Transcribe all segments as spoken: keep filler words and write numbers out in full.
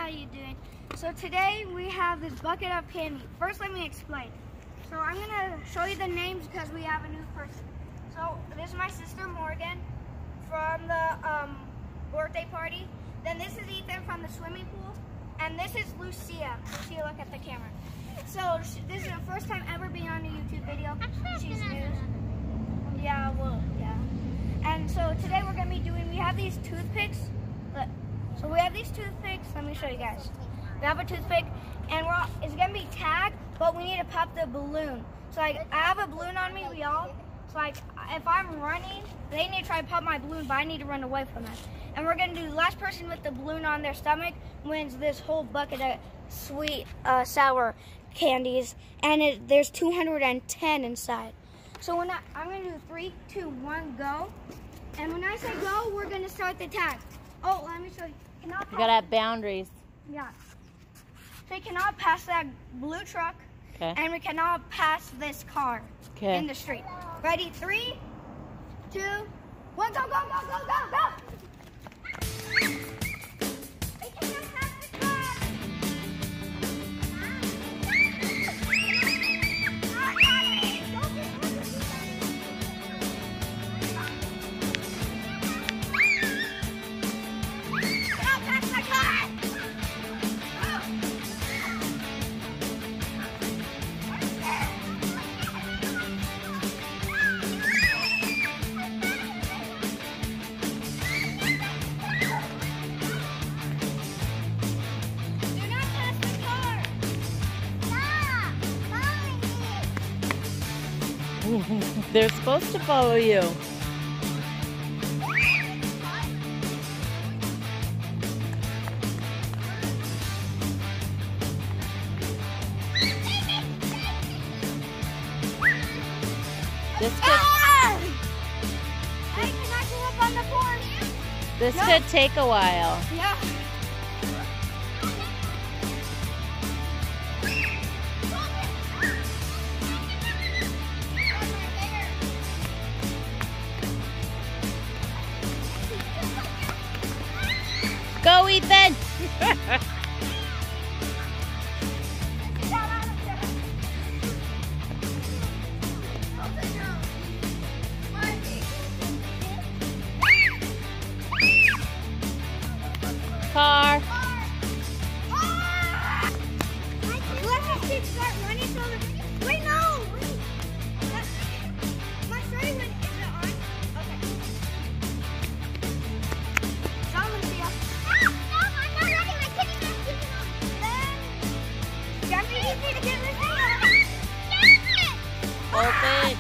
you doing? So today we have this bucket of candy. First, let me explain. So I'm gonna show you the names because we have a new person. So this is my sister Morgan from the um, birthday party. Then this is Ethan from the swimming pool, and this is Lucia. Lucia, look at the camera. So she, this is her first time ever being on a YouTube video. She's new. Yeah, well, yeah. And so today we're gonna be doing. We have these toothpicks. Look. So we have these toothpicks. Let me show you guys. We have a toothpick, and we're all, it's gonna be tagged, but we need to pop the balloon. So like, I have a balloon on me. We all. So like, if I'm running, they need to try to pop my balloon, but I need to run away from that. And we're gonna do the last person with the balloon on their stomach wins this whole bucket of sweet, uh, sour candies, and it, there's two hundred ten inside. So when I, I'm gonna do three, two, one, go. And when I say go, we're gonna start the tag. Oh, let me show you. Cannot You gotta have boundaries. Yeah. So you cannot pass that blue truck, okay. And we cannot pass this car okay. in the street. Ready? Three, two, one, go, go, go, go, go, go! They're supposed to follow you. This could, ah! Hey, can I go up on the board? This no. could take a while. Yeah. Go, Ethan! Car. Let's just start running so that. Wait, no! My story went. Is it on? Okay. Stop, Lucia. Open.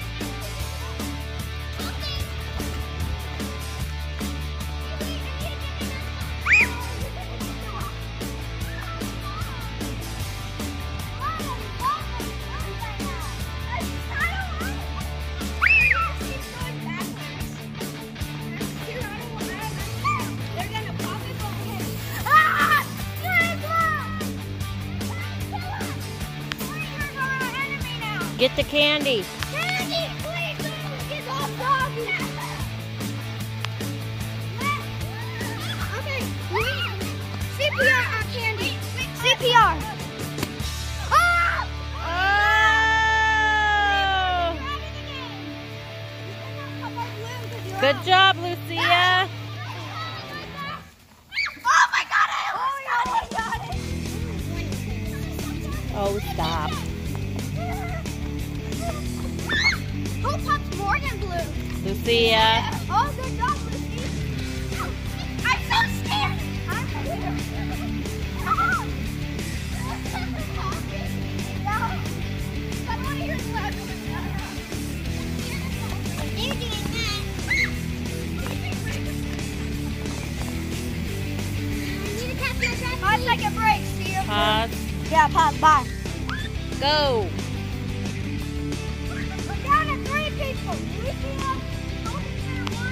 Get the candy. Candy, please don't get off doggy. Okay, C P R on candy. C P R. Ah! Oh! Good job, Lucia. Oh my God! I almost got it. Oh, stop. Who pops more than blue? Lucia. Oh, good job, Lucy. I'm so scared. I'm scared. Come on. No. I want to hear the last one. You're doing that. Need to tap your breath. Five second break. See you. Pause. Yeah, pause. Bye. Go. People, we feel one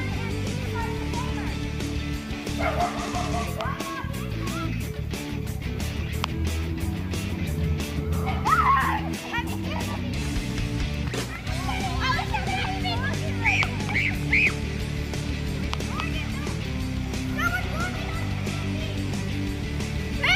and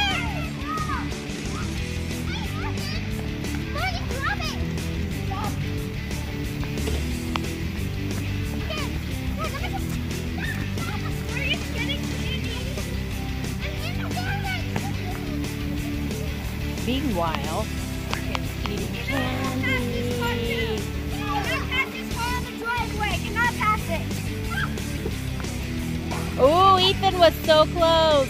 Meanwhile, Morgan's eating candy. Cannot pass this car on the driveway. Cannot pass it. Oh, Ethan was so close.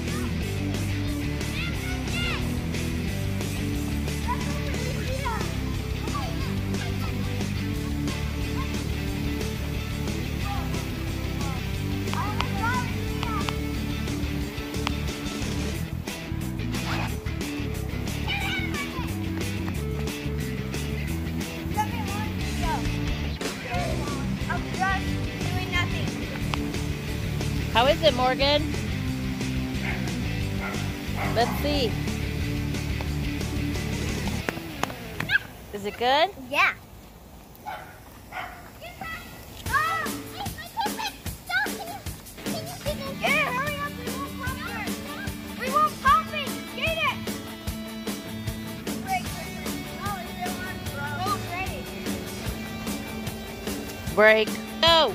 How is it, Morgan? Let's see. Is it good? Yeah. Break. Go.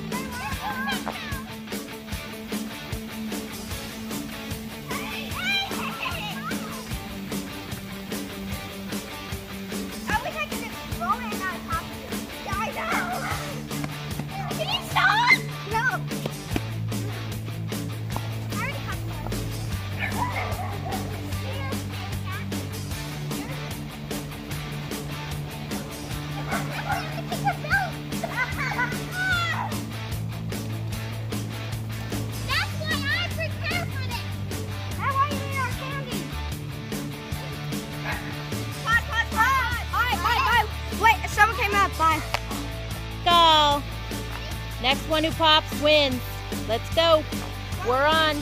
Bye. Go. Next one who pops wins. Let's go. We're on.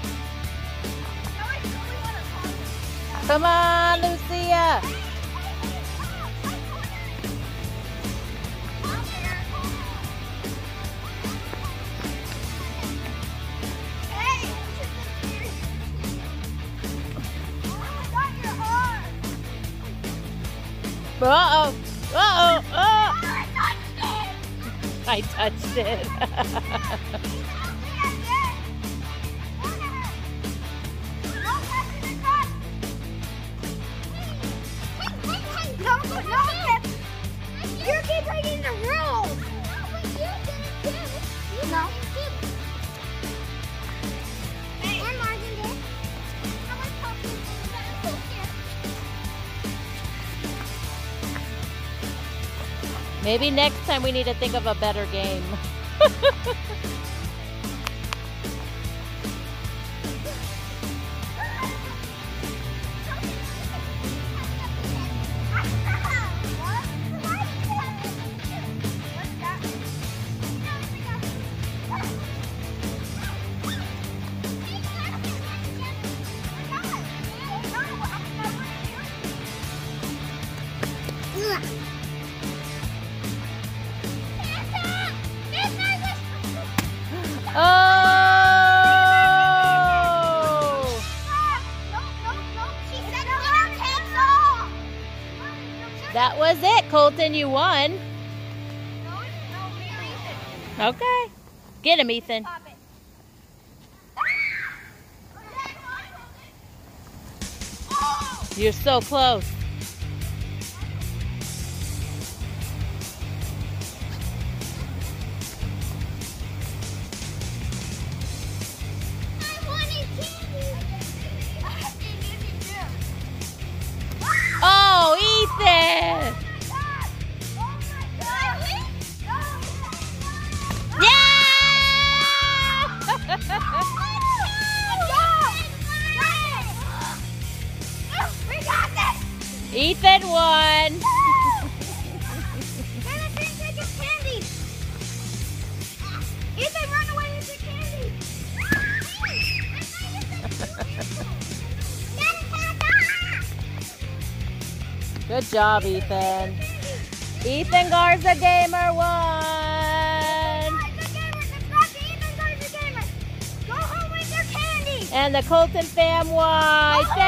Come on, Lucia. Uh-oh. Uh-oh. Oh. I touched it. You're breaking the rules. No. Maybe next time we need to think of a better game. Oh! That was it, Colton. You won. Okay. Get him, Ethan. You're so close. Oh, Ethan! Ethan won. Ethan, run away with your candy. Good job, Ethan. Ethan Garza Gamer won. Go home with your candy. And the Colton fam won.